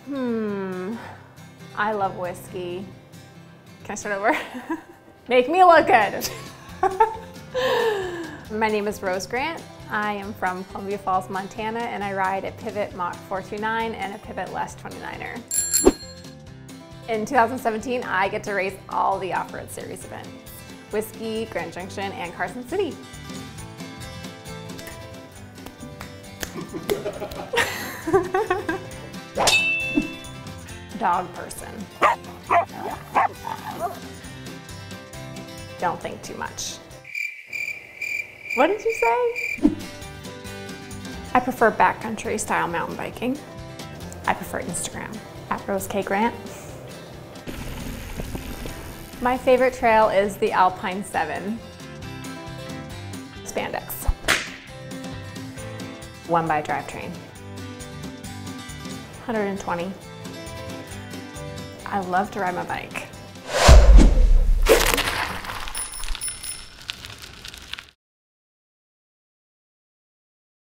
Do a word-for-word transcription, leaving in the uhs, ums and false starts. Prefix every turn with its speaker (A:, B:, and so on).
A: Hmm, I love whiskey. Can I start over? Make me look good. My name is Rose Grant. I am from Columbia Falls, Montana, and I ride a Pivot Mach four twenty-nine and a Pivot Les twenty-niner. In two thousand seventeen, I get to race all the Off-Road Series events: Whiskey, Grand Junction, and Carson City. Dog person. Don't think too much. What did you say? I prefer backcountry style mountain biking. I prefer Instagram, at Rose K Grant. My favorite trail is the Alpine seven. Spandex. One by drivetrain. one hundred twenty. I love to ride my bike.